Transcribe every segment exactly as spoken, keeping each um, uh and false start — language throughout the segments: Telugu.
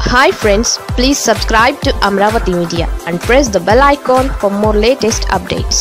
Hi friends, please subscribe to Amravati Media and press the bell icon for more latest updates.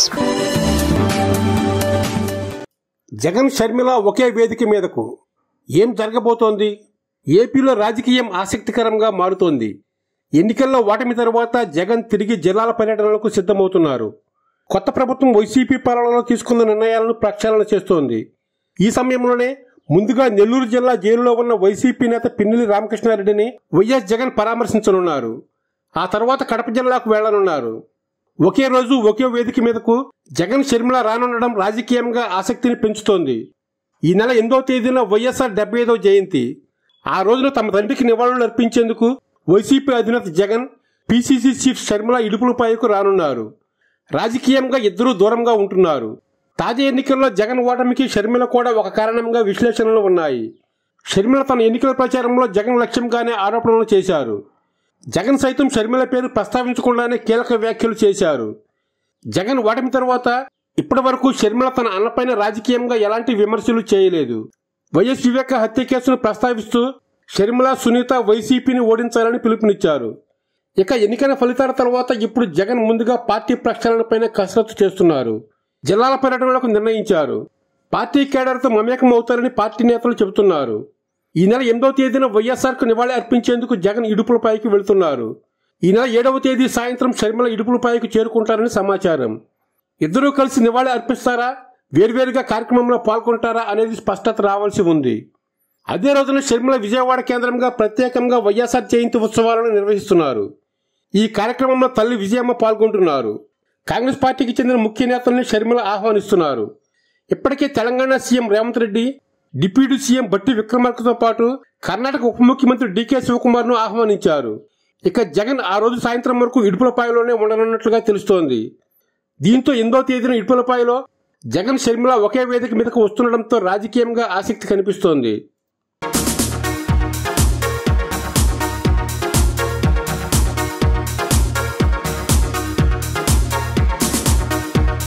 Jagan Sharmila ఒకే వేదిక మీదకు ఏం జరగబోతోంది? ఏపీలో రాజకీయం ఆసక్తికరంగా మారుతోంది. ఎన్నికల్లో ఓటమి తర్వాత జగన్ తిరిగి జిల్లాల పర్యటనలకు సిద్ధమవుతున్నారు. కొత్త ప్రభుత్వం వైసీపీ పాలనలో తీసుకున్న నిర్ణయాలను ప్రక్షాళన చేస్తోంది. ఈ సమయంలోనే ముందుగా నెల్లూరు జిల్లా జైలులో ఉన్న వైసీపీ నేత పిన్నెల్లి రామకృష్ణారెడ్డిని వైఎస్ జగన్ పరామర్శించనున్నారు. ఆ తర్వాత కడప జిల్లాకు వెళ్లనున్నారు. ఒకే రోజు ఒకే వేదిక మీదకు జగన్ షర్మిల రానుండడం రాజకీయంగా ఆసక్తిని పెంచుతోంది. ఈ నెల ఎనిమిదవ తేదీన వైఎస్ఆర్ డెబ్బై ఐదవ జయంతి. ఆ రోజున తమ తండ్రికి నివాళులు అర్పించేందుకు వైసీపీ అధినేత జగన్, పీసీసీ చీఫ్ షర్మిల ఇడుపులపాయకు రానున్నారు. రాజకీయంగా ఇద్దరూ దూరంగా ఉంటున్నారు. తాజా ఎన్నికల్లో జగన్ ఓటమికి షర్మిల కూడా ఒక కారణంగా విశ్లేషణలు ఉన్నాయి. షర్మిల తన ఎన్నికల ప్రచారంలో జగన్ లక్ష్యంగానే ఆరోపణలు చేశారు. జగన్ సైతం షర్మిల పేరు ప్రస్తావించకుండానే కీలక వ్యాఖ్యలు చేశారు. జగన్ ఓటమి తర్వాత ఇప్పటి వరకు షర్మిల తన అన్నపైన రాజకీయంగా ఎలాంటి విమర్శలు చేయలేదు. వైఎస్ వివేక హత్య కేసును ప్రస్తావిస్తూ షర్మిల, సునీత వైసీపీని ఓడించాలని పిలుపునిచ్చారు. ఇక ఎన్నికల ఫలితాల తర్వాత ఇప్పుడు జగన్ ముందుగా పార్టీ ప్రక్షాళనపైన కసరత్తు చేస్తున్నారు. జిల్లాల పర్యటనలకు నిర్ణయించారు. పార్టీ కేడర్తో మమేకం అవుతారని పార్టీ నేతలు చెబుతున్నారు. ఈ నెల ఎనిమిదవ తేదీన వైఎస్ఆర్కు నివాళి అర్పించేందుకు జగన్ ఇడుపులపాయకు వెళుతున్నారు. ఈ నెల ఏడవ తేదీ సాయంత్రం షర్మిల ఇడుపులపాయకు చేరుకుంటారని సమాచారం. ఇద్దరూ కలిసి నివాళి అర్పిస్తారా, వేర్వేరుగా కార్యక్రమంలో పాల్గొంటారా అనేది స్పష్టత రావాల్సి ఉంది. అదే రోజున షర్మిల విజయవాడ కేంద్రంగా ప్రత్యేకంగా వైఎస్ఆర్ జయంతి ఉత్సవాలను నిర్వహిస్తున్నారు. ఈ కార్యక్రమంలో తల్లి విజయమ్మ పాల్గొంటున్నారు. కాంగ్రెస్ పార్టీకి చెందిన ముఖ్య నేతల్ని షర్మిల ఆహ్వానిస్తున్నారు. ఇప్పటికే Telangana CM Revanth Reddy, deputy CM Bhatti విక్రమార్కతో పాటు కర్ణాటక ఉప ముఖ్యమంత్రి డీకే శివకుమార్ ను ఆహ్వానించారు. ఇక జగన్ ఆ రోజు సాయంత్రం వరకు ఇడుపులపాయలోనే ఉండనున్నట్లుగా తెలుస్తోంది. దీంతో ఎనిమిదవ తేదీన ఇడుపులపాయలో జగన్ షర్మిల ఒకే వేదిక మీదకు వస్తుండటంతో రాజకీయంగా ఆసక్తి కనిపిస్తోంది.